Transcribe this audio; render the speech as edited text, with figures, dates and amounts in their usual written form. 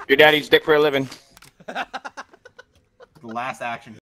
Your daddy's dick for a living. The last action.